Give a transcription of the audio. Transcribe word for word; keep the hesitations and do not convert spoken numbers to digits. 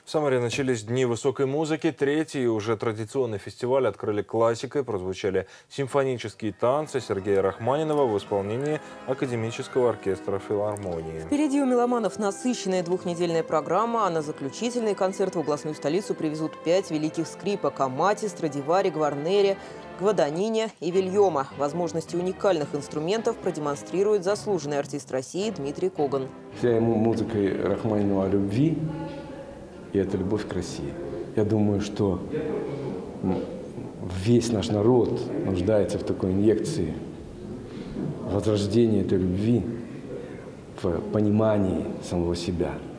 В Самаре начались Дни высокой музыки. Третий уже традиционный фестиваль открыли классикой. Прозвучали симфонические танцы Сергея Рахманинова в исполнении Академического оркестра филармонии. Впереди у меломанов насыщенная двухнедельная программа, а на заключительный концерт в областную столицу привезут пять великих скрипок – Амати, Страдивари, Гварнери, Гваданине и Вильома. Возможности уникальных инструментов продемонстрирует заслуженный артист России Дмитрий Коган. Вся ему музыка Рахманинова о любви, и это любовь к России. Я думаю, что весь наш народ нуждается в такой инъекции возрождения этой любви, в понимании самого себя.